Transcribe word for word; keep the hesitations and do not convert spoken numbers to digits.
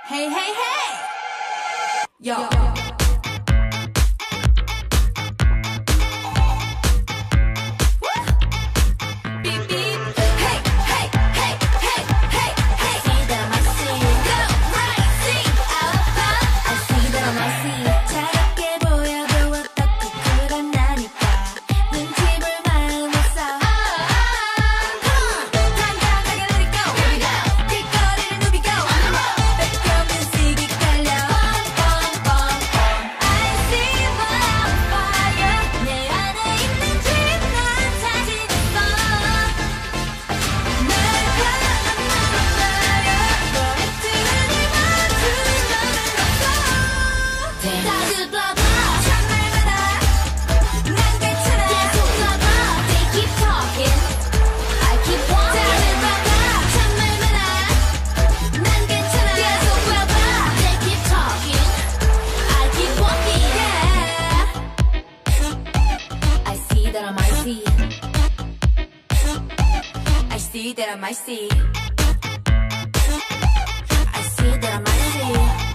Hey, hey, hey! Yo. Yo. I see that I might see. I see that I might see.